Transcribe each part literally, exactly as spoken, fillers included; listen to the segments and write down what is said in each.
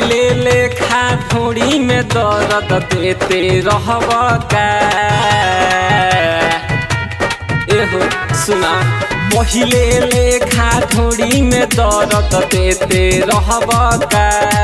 पहिले लेखा ढोड़ी में दर्द देते रहब का एहो सुना पहिले लेखा ढोड़ी में दर्द देते रहब का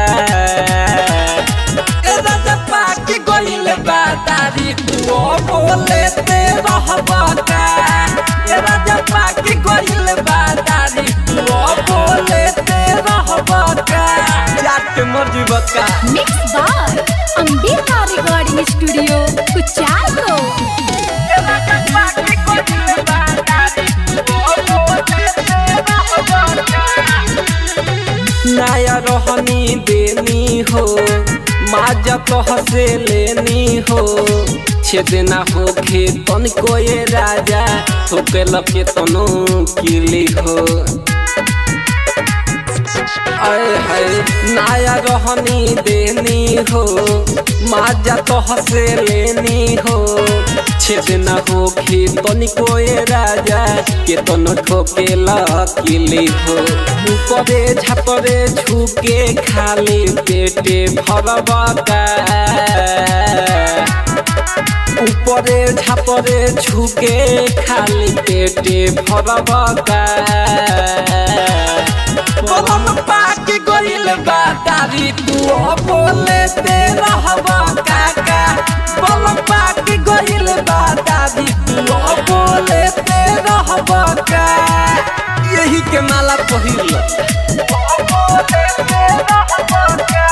ए राजा पाके गइल बा दारी तू बोलेते रहब का ए राजा पाके गइल बा दारी तू बोलेते रहब का जाट मर्जी बका mix by Ambika recording studio कुचाको ए राजा पाके गइल बा दारी तू बोलेते रहब का नया रहनी देनी हो माजा तोह से लेनी हो छेदना हो खेतन को ये राजा ठोके लगे तनो किली हो आए हाय नया रहनी देनी हो माजा तोह से लेनी हो छेदना हो खेतन को ये राजा के तनो ठोके लकीली हो ऊपरे झापरे झुके खाली पेटे भरबा का ऊपरे झापरे झुके खाली पेटे भरबा का बलम पाके गइल बा दारी तू बोलेते रहब काका बलम पाके गइल बा दारी तू बोलेते रहब का यही के माला पहिल बोलेते रहब का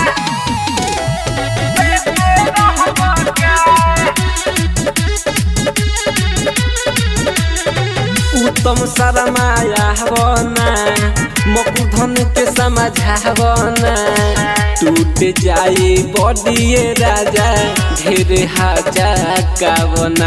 उत्तम शर्माया बना मकुधन के समझावना टूट जाए बॉडी राजा ढेर हाजा कावना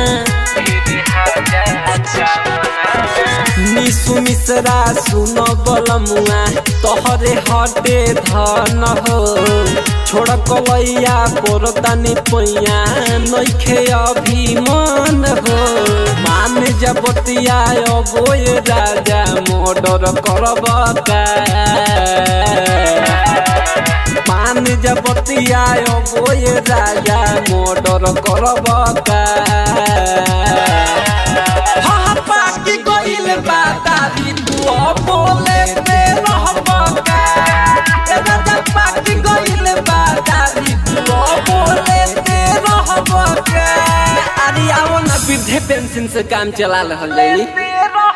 निसु मिश्रा सुन बलमुआ तोहरे हटे धन हो छोड़ कलैया पोरतानी पैया नइखे अभिमान हो मान जबतिया बोय राजा मर्डर करब का मान जबतिया बोय राजा मर्डर करब का हाँ पाके गइल बा दारी तू बोलेते रहब का ए राजा पाके गइल बा दारी तू बोलेते रहब का अरे आओ ना वृद्धे पेंशन से काम चला रहल जाई।